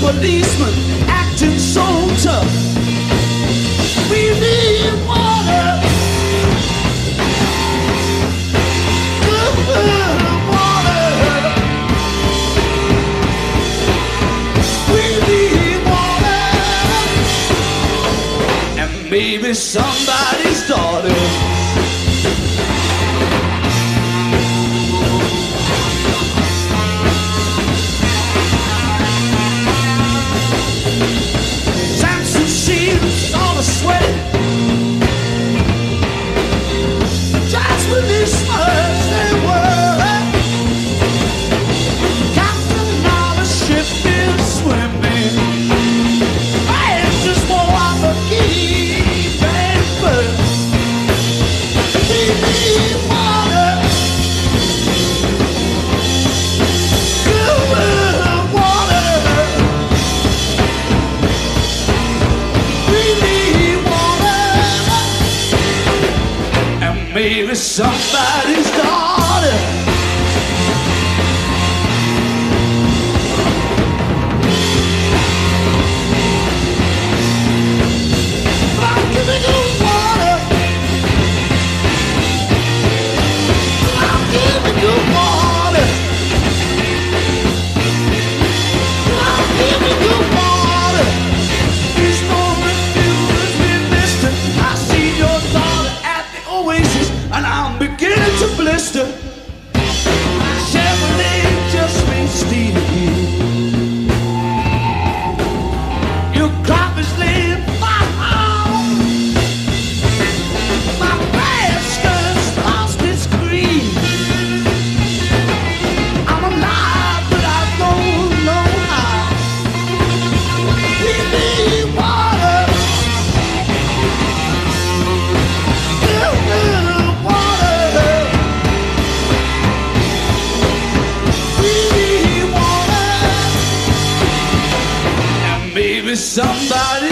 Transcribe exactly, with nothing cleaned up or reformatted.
policeman acting so tough. We need water, good water. We need water, and maybe somebody's daughter. Sweat just when these words they were. Captain of the ship is swimming. I just want to keep and burn. We need water, good water. We need maybe somebody's daughter. I'm giving you water. I'm giving you water. I'm giving you water. There's no refuse with mister. I see your daughter at the oasis, and I'm beginning to blister. Chevrolet just may steal you. Your crop is laying my home. My grass skirt's lost its green. I'm alive, but I don't know how. We need water. Maybe somebody